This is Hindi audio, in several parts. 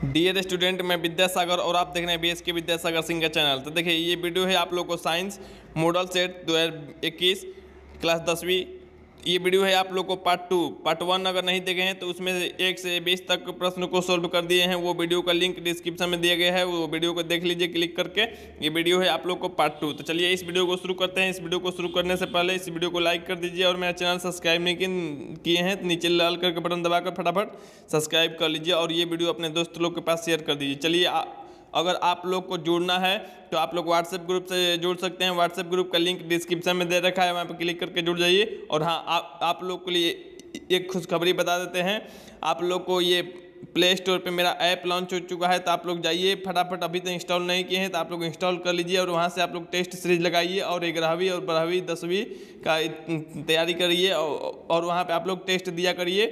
डियर स्टूडेंट, मैं विद्यासागर और आप देख रहे हैं BSK विद्यासागर सिंह का चैनल। तो देखिए, ये वीडियो है आप लोग को साइंस मॉडल सेट 2021 क्लास 10वीं। ये वीडियो है आप लोग को पार्ट 1 अगर नहीं देखे हैं तो उसमें 1 से 20 तक प्रश्न को सोल्व कर दिए हैं। वो वीडियो का लिंक डिस्क्रिप्शन में दिया गया है, वो वीडियो को देख लीजिए क्लिक करके। ये वीडियो है आप लोग को पार्ट 2। तो चलिए इस वीडियो को शुरू करते हैं। इस वीडियो को शुरू करने से पहले इस वीडियो को लाइक कर दीजिए और मेरा चैनल सब्सक्राइब नहीं किए हैं तो नीचे लाल कलर का बटन दबाकर फटाफट सब्सक्राइब कर लीजिए और ये वीडियो अपने दोस्त लोग के पास शेयर कर दीजिए। चलिए, अगर आप लोग को जुड़ना है तो आप लोग व्हाट्सएप ग्रुप से जुड़ सकते हैं। व्हाट्सएप ग्रुप का लिंक डिस्क्रिप्शन में दे रखा है, वहाँ पर क्लिक करके जुड़ जाइए। और हाँ, आप लोग के लिए एक खुशखबरी बता देते हैं। आप लोग को ये प्ले स्टोर पे मेरा ऐप लॉन्च हो चुका है, तो आप लोग जाइए फटाफट। अभी तो इंस्टॉल नहीं किए हैं तो आप लोग इंस्टॉल कर लीजिए और वहाँ से आप लोग टेस्ट सीरीज लगाइए और 11वीं और 12वीं 10वीं का तैयारी करिए और वहाँ पे आप लोग टेस्ट दिया करिए।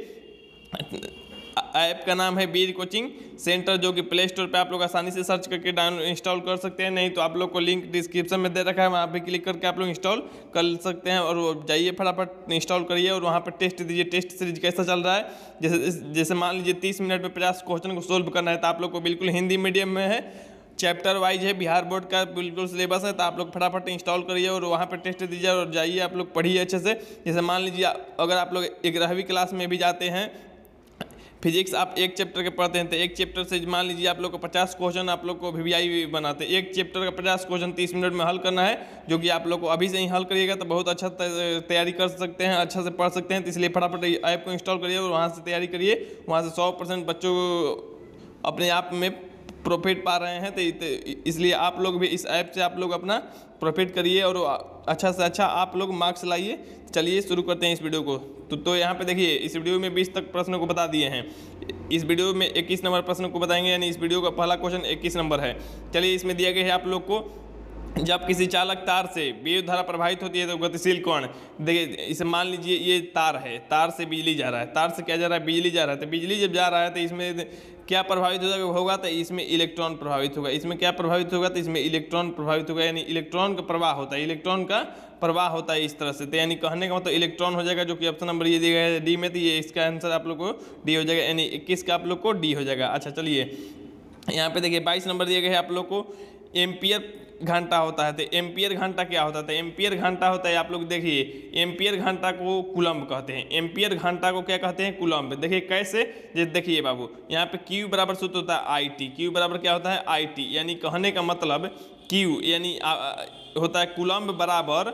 ऐप का नाम है वीर कोचिंग सेंटर, जो कि प्ले स्टोर पे आप लोग आसानी से सर्च करके इंस्टॉल कर सकते हैं। नहीं तो आप लोग को लिंक डिस्क्रिप्शन में दे रखा है, वहाँ पे क्लिक करके आप लोग इंस्टॉल कर सकते हैं। और जाइए फटाफट इंस्टॉल करिए और वहाँ पर टेस्ट दीजिए। टेस्ट सीरीज कैसा चल रहा है, जैसे मान लीजिए 30 मिनट में 50 क्वेश्चन को सोल्व करना है, तो आप लोग को बिल्कुल हिंदी मीडियम में है, चैप्टर वाइज है, बिहार बोर्ड का बिल्कुल सिलेबस है। तो आप लोग फटाफट इंस्टॉल करिए और वहाँ पर टेस्ट दीजिए और जाइए आप लोग पढ़िए अच्छे से। जैसे मान लीजिए अगर आप लोग 11वीं क्लास में भी जाते हैं, फिजिक्स आप एक चैप्टर के पढ़ते हैं तो एक चैप्टर से मान लीजिए आप लोग को 50 क्वेश्चन आप लोग को VVI बनाते हैं। एक चैप्टर का 50 क्वेश्चन 30 मिनट में हल करना है, जो कि आप लोग को अभी से ही हल करिएगा तो बहुत अच्छा तैयारी कर सकते हैं, अच्छा से पढ़ सकते हैं। तो इसलिए फटाफट ऐप को इंस्टॉल करिए और वहाँ से तैयारी करिए। वहाँ से 100% बच्चों अपने आप में प्रॉफिट पा रहे हैं। तो इसलिए आप लोग भी इस ऐप से आप लोग अपना प्रॉफिट करिए और अच्छा से अच्छा आप लोग मार्क्स लाइए। चलिए शुरू करते हैं इस वीडियो को। तो यहाँ पे देखिए, इस वीडियो में 20 तक प्रश्नों को बता दिए हैं। इस वीडियो में 21 नंबर प्रश्न को बताएंगे, यानी इस वीडियो का पहला क्वेश्चन 21 नंबर है। चलिए, इसमें दिया गया है आप लोग को, जब किसी चालक तार से विद्युत धारा प्रवाहित होती है तो गतिशील कौन। देखिए, इसे मान लीजिए ये तार है, तार से बिजली जा रहा है, तार से क्या जा रहा है, बिजली जा रहा है। तो बिजली जब जा रहा है तो इसमें क्या प्रभावित होगा, तो इसमें इलेक्ट्रॉन प्रभावित होगा। इसमें क्या प्रभावित होगा, तो इसमें इलेक्ट्रॉन प्रभावित होगा, यानी इलेक्ट्रॉन का प्रवाह होता है, इलेक्ट्रॉन का प्रवाह होता है इस तरह से। तो यानी कहने का मतलब इलेक्ट्रॉन हो जाएगा, जो कि ऑप्शन नंबर ये दिया गया है डी में। तो ये इसका आंसर आप लोग को डी हो जाएगा, यानी 21 का आप लोग को डी हो जाएगा। अच्छा चलिए, यहाँ पे देखिए 22 नंबर दिया गया है आप लोग को, एम्पियर घंटा होता है। तो एम्पियर घंटा क्या होता है, तो एम्पियर घंटा होता है, आप लोग देखिए, एम्पियर घंटा को कूलम्ब कहते हैं। एम्पियर घंटा को क्या कहते हैं, कूलम्ब। देखिए कैसे, जैसे देखिए बाबू, यहाँ पे Q बराबर सूत्र होता है IT। Q बराबर क्या होता है, IT, यानी कहने का मतलब Q यानी होता है कूलम्ब बराबर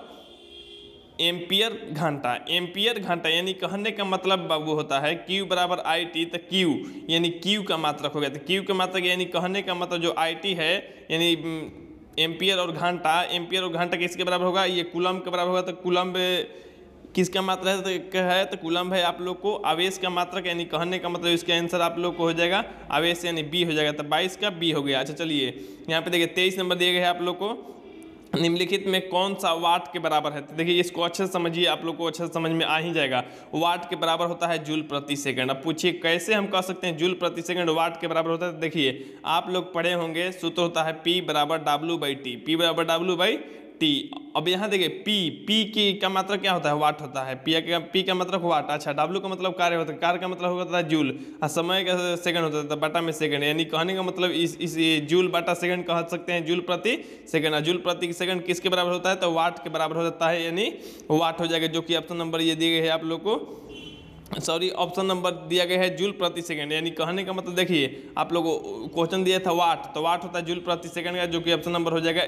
एम्पियर घंटा। एम्पियर घंटा यानी कहने का मतलब बाबू होता है Q बराबर IT। तो Q यानी Q का मात्रक हो गया। तो Q का मात्रक यानी कहने का मतलब जो IT है, यानी एम्पियर और घंटा, एम्पियर और घंटा किसके बराबर होगा, ये कूलम्ब के बराबर होगा। तो कूलम्ब किसका मात्रा है, तो कूलम्ब है आप लोग को आवेश का मात्रक, यानी कहने का मतलब इसका आंसर आप लोग को हो जाएगा आवेश, यानी B हो जाएगा। तो 22 का B हो गया। अच्छा चलिए, यहाँ पे देखिए 23 नंबर दिए गए हैं आप लोग को, निम्नलिखित में कौन सा वाट के बराबर है। तो देखिए इसको अच्छे से समझिए, आप लोग को अच्छे से समझ में आ ही जाएगा। वाट के बराबर होता है जूल प्रति सेकंड। अब पूछिए कैसे हम कह सकते हैं जूल प्रति सेकंड वाट के बराबर होता है। तो देखिए आप लोग पढ़े होंगे, सूत्र होता है P बराबर W/T। P बराबर W/T। अब यहाँ देखिए P की का मात्रक क्या होता है, वाट होता है। P का मतलब वाट। अच्छा, W का मतलब कार्य होता है, कार्य का मतलब होता है जूल, और समय का सेकंड होता है, तो बटा में सेकंड। यानी कहने का मतलब इस जूल बटा सेकंड कह सकते हैं, जूल प्रति सेकंड। और जूल प्रति सेकंड किसके बराबर होता है, तो वाट के बराबर हो जाता है, यानी वाट हो जाएगा, जो कि ऑप्शन नंबर ये दिए गए है आप लोग को, सॉरी ऑप्शन नंबर दिया गया है जूल प्रति सेकंड। यानी कहने का मतलब देखिए, आप लोगों को क्वेश्चन दिया था वाट, तो वाट होता है जूल प्रति सेकंड का, जो कि ऑप्शन नंबर हो जाएगा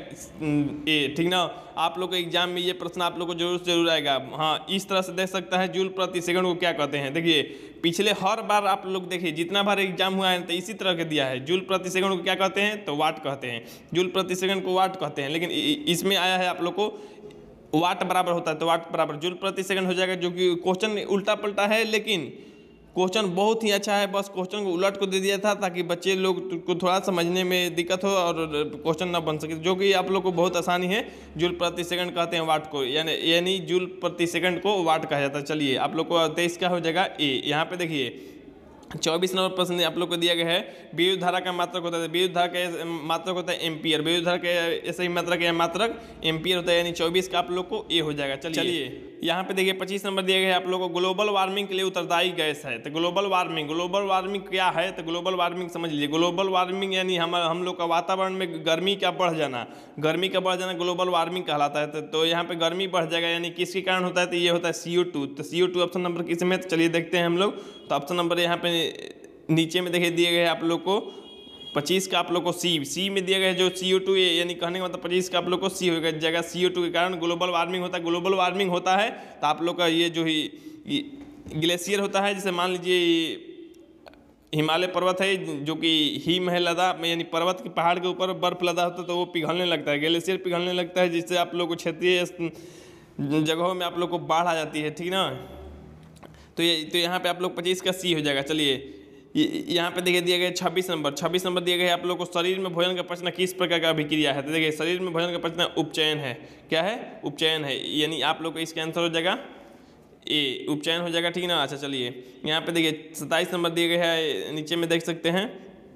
ए। ठीक ना, आप लोग को एग्जाम में ये प्रश्न आप लोग को जरूर आएगा। हाँ, इस तरह से देख सकता है जूल प्रति सेकंड को क्या कहते हैं। देखिए पिछले हर बार आप लोग देखिए, जितना बार एग्जाम हुआ है तो इसी तरह के दिया है, जूल प्रति सेकंड को क्या कहते हैं, तो वाट कहते हैं। जूल प्रति सेकंड को वाट कहते हैं, लेकिन इसमें आया है आप लोग को वाट बराबर होता है, तो वाट बराबर जूल प्रति सेकंड हो जाएगा, जो कि क्वेश्चन उल्टा पलटा है, लेकिन क्वेश्चन बहुत ही अच्छा है। बस क्वेश्चन को उलट को दे दिया था ताकि बच्चे लोग को थोड़ा समझने में दिक्कत हो और क्वेश्चन ना बन सके, जो कि आप लोग को बहुत आसानी है। जूल प्रति सेकंड कहते हैं वाट को, यानी जूल प्रति सेकंड को वाट कहा जाता है। चलिए आप लोग को 23 का हो जाएगा ए। यहाँ पे देखिए 24 नंबर प्रश्न आप लोग को दिया गया है विद्युत धारा का मात्रक होता है, विद्युत धारा का मात्रक होता है एम्पियर, विद्युत धारा का ऐसे ही मात्रक एम्पियर होता है, यानी 24 का आप लोग को ए हो जाएगा। चलिए यहाँ पे देखिए 25 नंबर दिया गया है आप लोग को ग्लोबल वार्मिंग के लिए उत्तरदायी गैस है। तो ग्लोबल वार्मिंग क्या है? तो ग्लोबल वार्मिंग समझ लीजिए, ग्लोबल वार्मिंग यानी हम लोग का वातावरण में गर्मी का बढ़ जाना ग्लोबल वार्मिंग कहलाता है। तो यहाँ पे गर्मी बढ़ जाएगा, यानी किसके कारण होता है? तो ये होता है CO2। तो CO2 ऑप्शन नंबर किस में? तो चलिए देखते हैं हम लोग। तो ऑप्शन नंबर यहाँ पे नीचे में देखिए दिए गए आप लोग को 25 का आप लोग को सी में दिया गया है जो CO2 यानी कहने का मतलब 25 का आप लोग को सी हो जाएगा। CO2 के कारण ग्लोबल वार्मिंग होता है। तो आप लोग का ये जो ही ग्लेशियर होता है, जैसे मान लीजिए हिमालय पर्वत है जो कि हिम है लदा, यानी पर्वत के पहाड़ के ऊपर बर्फ लदा होता है तो वो पिघलने लगता है, ग्लेशियर पिघलने लगता है, जिससे आप लोग को क्षेत्रीय जगहों में आप लोग को बाढ़ आ जाती है, ठीक ना। तो यहाँ पे आप लोग 25 का सी हो जाएगा। चलिए यहाँ पे देखिए दिया गया 26 नंबर दिया गया है आप लोग को शरीर में भोजन का पचना किस प्रकार का अभिक्रिया है? तो देखिए शरीर में भोजन का पचना उपचयन है। क्या है? उपचयन है, यानी आप लोग को इसका आंसर हो जाएगा ए, उपचयन हो जाएगा, ठीक ना। अच्छा चलिए यहाँ पे देखिए 27 नंबर दिए गए है, नीचे में देख सकते हैं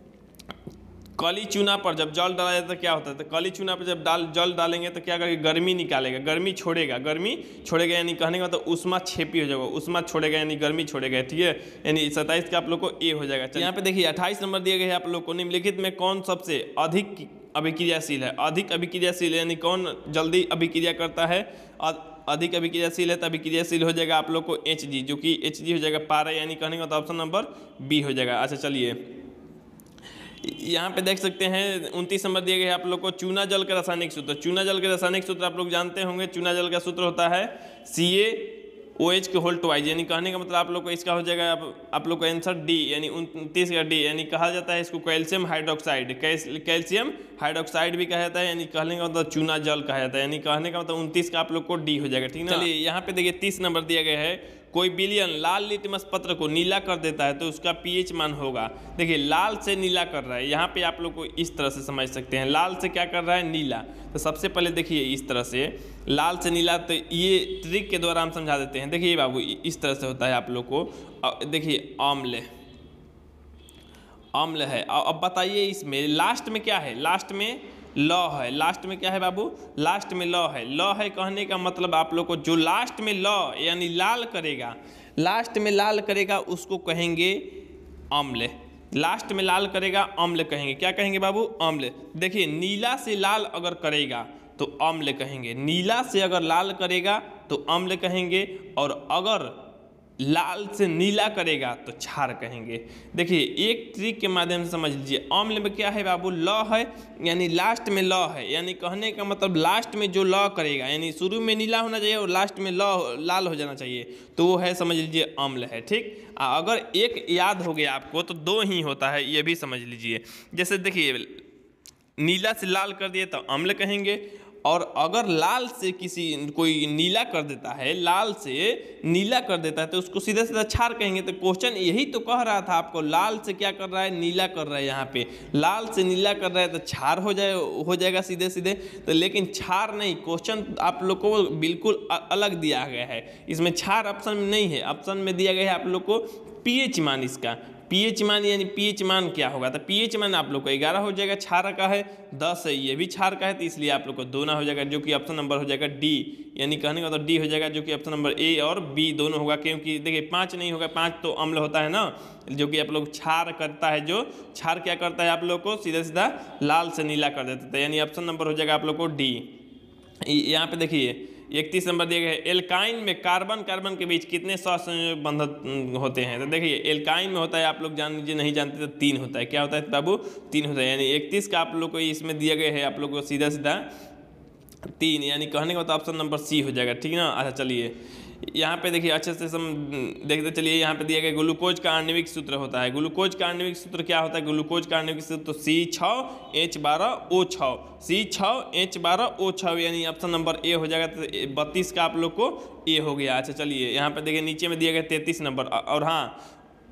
काली चूना पर जब जल डाला जाता है क्या होता है? तो काली चूना पर जब जल डालेंगे तो क्या करेगा? गर्मी निकालेगा, गर्मी छोड़ेगा, यानी कहने का मतलब उष्मा छेपी हो जाएगा, उष्मा छोड़ेगा यानी गर्मी छोड़ेगा, ठीक है। यानी 27 का आप लोग को ए हो जाएगा। यहाँ पे देखिए 28 नंबर दिए गए हैं आप लोग को निम्नलिखित में कौन सबसे अधिक अभिक्रियाशील है? अधिक अभिक्रियाशील यानी कौन जल्दी अभिक्रिया करता है? अधिक अभिक्रियाशील है तो अभिक्रियाशील हो जाएगा आप लोग को Hg, जो कि Hg हो जाएगा पारा, यानी कहने का मतलब ऑप्शन नंबर बी हो जाएगा। अच्छा चलिए यहाँ पे देख सकते हैं 29 नंबर दिए गए हैं आप लोग को चूना जल का रासायनिक सूत्र। चूना जल के रासायनिक सूत्र आप लोग जानते होंगे, चूना जल का सूत्र होता है CaOH के होल ट्वाइस, यानी कहने का मतलब आप लोग को इसका हो जाएगा आप लोग को आंसर डी, यानी 29 का डी, यानी कहा जाता है इसको कैल्शियम हाइड्रोक्साइड भी कहा जाता है, यानी कहने का मतलब चूना जल कहा जाता है, यानी कहने का मतलब 29 का आप लोग को डी हो जाएगा, ठीक ना। चलिए यहाँ पे देखिए 30 नंबर दिया गया है कोई विलयन लाल लिटमस पत्र को नीला कर देता है तो उसका pH मान होगा। देखिए लाल से नीला कर रहा है, यहाँ पे आप लोग को इस तरह से समझ सकते हैं, लाल से क्या कर रहा है? नीला। तो सबसे पहले देखिए इस तरह से लाल से नीला, तो ये ट्रिक के द्वारा हम समझा देते हैं। देखिए बाबू इस तरह से होता है आप लोग को, देखिए अम्ल है। अब बताइए इसमें लास्ट में क्या है? लास्ट में लौ है। लास्ट में क्या है बाबू? लास्ट में लौ है। लौ है कहने का मतलब आप लोग को जो लास्ट में लौ यानी लाल करेगा उसको कहेंगे अम्ल। लास्ट में लाल करेगा अम्ल कहेंगे। क्या कहेंगे बाबू? अम्ल। देखिए नीला से लाल अगर करेगा तो अम्ल कहेंगे, नीला से अगर लाल करेगा तो अम्ल कहेंगे, और अगर लाल से नीला करेगा तो क्षार कहेंगे। देखिए एक ट्रिक के माध्यम से समझ लीजिए, अम्ल में क्या है बाबू? लौ है, यानी लास्ट में लौ है, यानी कहने का मतलब लास्ट में जो लौ करेगा, यानी शुरू में नीला होना चाहिए और लास्ट में लाल हो जाना चाहिए, तो वो है समझ लीजिए अम्ल है, ठीक। अगर एक याद हो गया आपको तो दो ही होता है, ये भी समझ लीजिए। जैसे देखिए नीला से लाल कर दिए तो अम्ल कहेंगे, और अगर लाल से कोई नीला कर देता है, तो उसको सीधा सीधा क्षार कहेंगे। तो क्वेश्चन यही तो कह रहा था आपको, लाल से क्या कर रहा है? नीला कर रहा है। यहाँ पे लाल से नीला कर रहा है तो क्षार हो जाएगा सीधे सीधे। तो लेकिन क्षार नहीं, क्वेश्चन आप लोग को बिल्कुल अलग दिया गया है, इसमें क्षार ऑप्शन में नहीं है। ऑप्शन में दिया गया है आप लोग को pH मान, इसका pH मान, यानी pH मान क्या होगा? तो pH मान आप लोग को 11 हो जाएगा, क्षार का है 10 है, ये भी क्षार का है, तो इसलिए आप लोग को 2 ना हो जाएगा, जो कि ऑप्शन नंबर हो जाएगा डी, यानी कहने का मतलब डी हो जाएगा, जो कि ऑप्शन नंबर ए और बी दोनों होगा। क्योंकि देखिए 5 नहीं होगा, 5 तो अम्ल होता है ना, जो कि आप लोग क्षार करता है, जो क्षार क्या करता है आप लोग को सीधा सीधा लाल से नीला कर देता है, यानी ऑप्शन नंबर हो जाएगा आप लोग को डी। यहाँ पे देखिए 31 नंबर दिए गए, एल्काइन में कार्बन के बीच कितने सहसंयोजक बंधन होते हैं? तो देखिए एल्काइन में होता है, आप लोग जान लीजिए, नहीं जानते तो 3 होता है। क्या होता है बाबू? 3 होता है, यानी 31 का आप लोग को इसमें दिया गया है आप लोग को सीधा 3, यानी कहने का मतलब ऑप्शन नंबर सी हो जाएगा, ठीक ना। अच्छा चलिए यहाँ पे देखिए अच्छे से देखते चलिए, यहाँ पे दिया गया ग्लूकोज का आणविक सूत्र होता है। ग्लूकोज का आणविक सूत्र क्या होता है? ग्लूकोज का आणविक सूत्र C6H12O6, C6H12O6, यानी ऑप्शन नंबर ए हो जाएगा। तो 32 का आप लोग को ए हो गया। अच्छा चलिए यहाँ पे देखिए नीचे में दिया गया 33 नंबर, और हाँ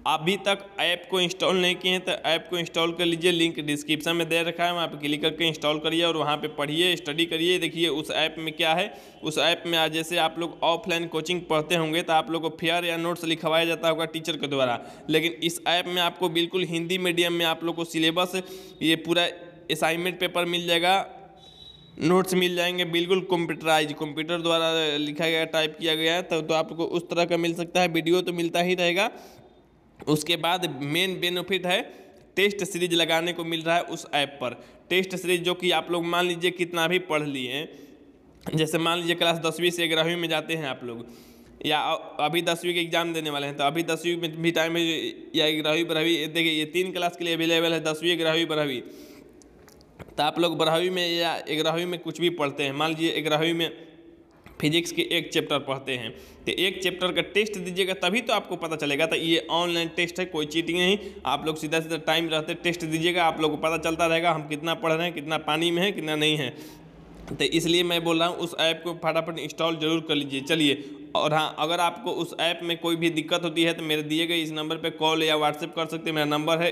अभी तक ऐप को इंस्टॉल नहीं किए हैं तो ऐप को इंस्टॉल कर लीजिए, लिंक डिस्क्रिप्शन में दे रखा है, वहाँ पे क्लिक करके इंस्टॉल करिए और वहाँ पे पढ़िए, स्टडी करिए। देखिए उस ऐप में क्या है, उस ऐप में आज जैसे आप लोग ऑफलाइन कोचिंग पढ़ते होंगे तो आप लोग को फेयर या नोट्स लिखवाया जाता होगा टीचर के द्वारा, लेकिन इस ऐप में आपको बिल्कुल हिंदी मीडियम में आप लोग को सिलेबस, ये पूरा असाइनमेंट पेपर मिल जाएगा, नोट्स मिल जाएंगे, बिल्कुल कंप्यूटराइज, कंप्यूटर द्वारा लिखा गया, टाइप किया गया है। तो आपको उस तरह का मिल सकता है, वीडियो तो मिलता ही रहेगा। उसके बाद मेन बेनिफिट है टेस्ट सीरीज लगाने को मिल रहा है उस ऐप पर। टेस्ट सीरीज जो कि आप लोग मान लीजिए कितना भी पढ़ लिए हैं, जैसे मान लीजिए क्लास 10वीं से 11वीं में जाते हैं आप लोग, या अभी 10वीं के एग्जाम देने वाले हैं तो अभी 10वीं में भी टाइम है, या 11वीं 12वीं, देखिए ये 3 क्लास के लिए अवेलेबल है, 10वीं 11वीं 12वीं। तो आप लोग 12वीं में या 11वीं में कुछ भी पढ़ते हैं, मान लीजिए 11वीं में फिजिक्स के एक चैप्टर पढ़ते हैं तो एक चैप्टर का टेस्ट दीजिएगा तभी तो आपको पता चलेगा। तो ये ऑनलाइन टेस्ट है, कोई चीटिंग नहीं, आप लोग सीधा सीधा टाइम रहते टेस्ट दीजिएगा, आप लोग को पता चलता रहेगा हम कितना पढ़ रहे हैं, कितना पानी में है, कितना नहीं है। तो इसलिए मैं बोल रहा हूँ उस ऐप को फटाफट इंस्टॉल जरूर कर लीजिए। चलिए, और हाँ, अगर आपको उस ऐप में कोई भी दिक्कत होती है तो मेरे दिए गए इस नंबर पे कॉल या व्हाट्सएप कर सकते हैं। मेरा नंबर है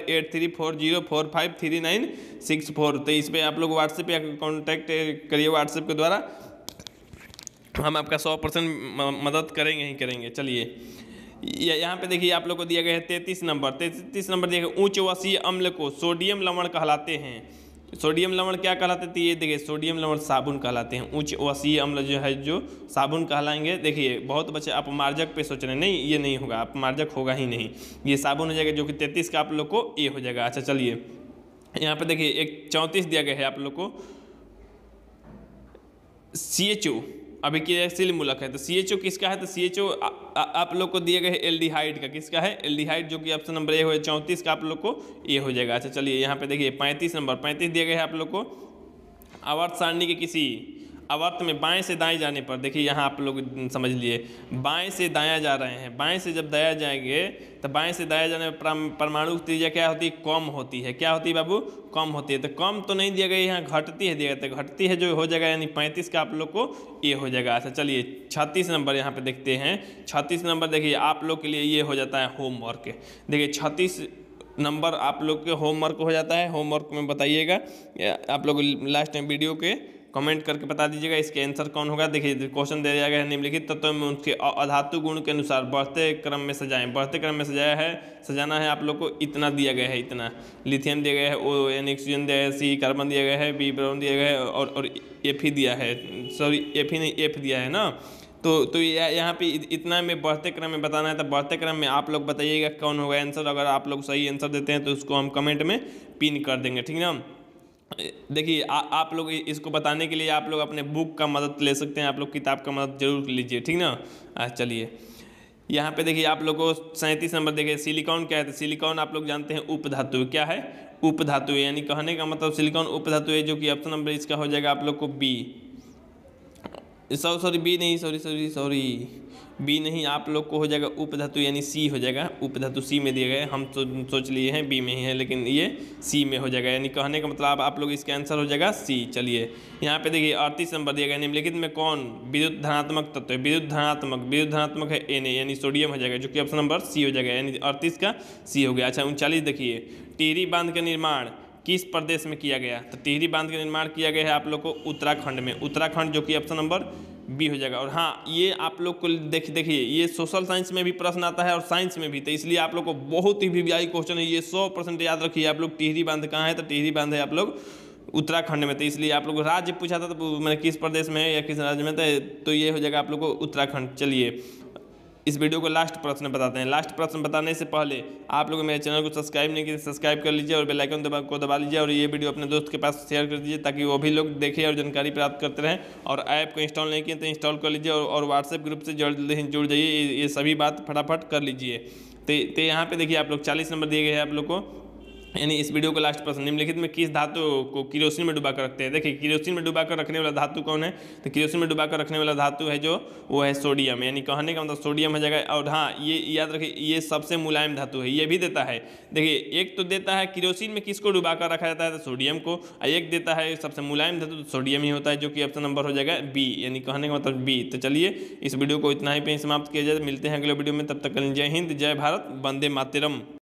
8340453964। तो इस पर आप लोग व्हाट्सएप या कॉन्टैक्ट करिए व्हाट्सएप के द्वारा, हम आपका 100% मदद करेंगे ही करेंगे। चलिए, यहाँ पे देखिए आप लोग को दिया गया है 33 नंबर दिया गया, उच्च वसीय अम्ल को सोडियम लवण कहलाते हैं। सोडियम लवण क्या कहलाते थे, ये देखिए सोडियम लवण साबुन कहलाते हैं। उच्च वसीय अम्ल जो है जो साबुन कहलाएंगे। देखिए बहुत बच्चे अपमार्जक पे सोच रहे हैं, नहीं ये नहीं होगा, अपमार्जक होगा ही नहीं, ये साबुन हो जाएगा, जो कि 33 का आप लोग को ये हो जाएगा। अच्छा चलिए, यहाँ पे देखिए एक 34 दिया गया है आप लोग को CHO, अभी क्रियाशील मूलक है तो CHO किसका है, तो CHO आप लोग को दिए गए एल्डिहाइड का, किसका है, एल्डिहाइड, जो कि ऑप्शन नंबर ए हो 34 का आप लोग को ये हो जाएगा। अच्छा चलिए, यहाँ पे देखिए 35 नंबर 35 दिया गया है आप लोग को आवर्त सारणी के किसी आवर्त में बाएं से दाएं जाने पर। देखिए यहाँ आप लोग समझ लिए, बाएं से दायां जा रहे हैं, बाएं से जब दायां जाएंगे तो बाएं से दायां जाने पर परमाणु त्रिज्या क्या होती है, कम होती है। क्या होती है बाबू, कम होती है। तो कम तो नहीं दिया गया, यहाँ घटती है दिया गया, तो घटती है जो हो जाएगा, यानी 35 का आप लोग को ये हो जाएगा। अच्छा चलिए 36 नंबर यहाँ पे देखते हैं। 36 नंबर देखिए आप लोग के लिए ये हो जाता है होमवर्क। देखिए 36 नंबर आप लोग के होमवर्क हो जाता है। होमवर्क में बताइएगा, आप लोग लास्ट टाइम वीडियो के कमेंट करके बता दीजिएगा इसके आंसर कौन होगा। देखिए क्वेश्चन दे दिया गया है, निम्नलिखित तत्वों में उसके अधातु गुण के अनुसार बढ़ते क्रम में सजाएं। बढ़ते क्रम में सजाना है आप लोग को, इतना दिया गया है, इतना लिथियम दिया गया है, O यानी ऑक्सीजन दिया गया है, C कार्बन दिया गया है, B ब्रोमीन दिया गया है, और F ही दिया है, सॉरी F ही नहीं F दिया है ना। तो यहाँ पे इतना में बढ़ते क्रम में बताना है। तो बढ़ते क्रम में आप लोग बताइएगा कौन होगा आंसर। अगर आप लोग सही आंसर देते हैं तो उसको हम कमेंट में पिन कर देंगे, ठीक ना। देखिए आप लोग इसको बताने के लिए आप लोग अपने बुक का मदद ले सकते हैं, आप लोग किताब का मदद जरूर लीजिए, ठीक ना। चलिए यहाँ पे देखिए आप लोग को 37 नंबर देखिए, सिलिकॉन क्या है, तो सिलिकॉन आप लोग जानते हैं उपधातु। क्या है, उपधातु, यानी कहने का मतलब सिलिकॉन उपधातु है, जो कि ऑप्शन नंबर इसका हो जाएगा आप लोग को बी, सॉरी बी नहीं, सॉरी बी नहीं, आप लोग को हो जाएगा उपधातु, यानी सी हो जाएगा। उपधातु सी में दिए गए, हम सोच लिए हैं बी में ही है, लेकिन ये सी में हो जाएगा, यानी कहने का मतलब आप लोग इसका आंसर हो जाएगा सी। चलिए यहाँ पे देखिए 38 नंबर दिया गया, निम्नलिखित में कौन विद्युत धनात्मक तत्व है। विद्युत धनात्मक है Na, यानी सोडियम हो जाएगा, जो कि ऑप्शन नंबर सी हो जाएगा, यानी 38 का सी हो गया। अच्छा 39 देखिए, टिहरी बांध का निर्माण किस प्रदेश में किया गया, तो टिहरी बांध का निर्माण किया गया है आप लोग को उत्तराखंड में, उत्तराखंड, जो कि ऑप्शन नंबर बी हो जाएगा। और हाँ, ये आप लोग को देखिए ये सोशल साइंस में भी प्रश्न आता है और साइंस में भी, तो इसलिए आप लोग को बहुत ही वीवीआई क्वेश्चन है ये, 100% याद रखिए आप लोग। टिहरी बांध कहाँ है, तो टिहरी बांध है आप लोग उत्तराखंड में, तो इसलिए आप लोग राज्य पूछा था तो मैंने किस प्रदेश में है या किस राज्य में, तो ये हो जाएगा आप लोग को उत्तराखंड। चलिए इस वीडियो को लास्ट प्रश्न बताते हैं। लास्ट प्रश्न बताने से पहले आप लोग मेरे चैनल को सब्सक्राइब नहीं किए, सब्सक्राइब कर लीजिए और बेल आइकन दबा लीजिए, और ये वीडियो अपने दोस्त के पास शेयर कर दीजिए ताकि वो भी लोग देखें और जानकारी प्राप्त करते रहें। और ऐप को इंस्टॉल नहीं किए तो इंस्टॉल कर लीजिए, और व्हाट्सएप ग्रुप से जुड़ जाइए, ये सभी बात फटाफट कर लीजिए। तो यहाँ पे देखिए आप लोग 40 नंबर दिए गए हैं आप लोग को, यानी इस वीडियो को लास्ट प्रश्न, निम्नलिखित में किस धातु को किरोसिन में डुबा कर रखते हैं। देखिए किरोसिन में डुबा कर रखने वाला धातु कौन है, तो किरोसिन में डुबा कर रखने वाला धातु है जो वो है सोडियम, यानी कहने का मतलब सोडियम हो जाएगा। और हाँ ये याद रखिए ये सबसे मुलायम धातु है, ये भी देता है। देखिए एक तो देता है किरोसिन में किसको डुबा कर रखा जाता है तो सोडियम को, और एक देता है सबसे मुलायम धातु तो सोडियम ही होता है, जो कि ऑप्शन नंबर हो जाएगा बी, यानी कहने का मतलब बी। तो चलिए इस वीडियो को इतना ही पे समाप्त किया जाए, मिलते हैं अगले वीडियो में, तब तक जय हिंद, जय भारत, वंदे मातरम।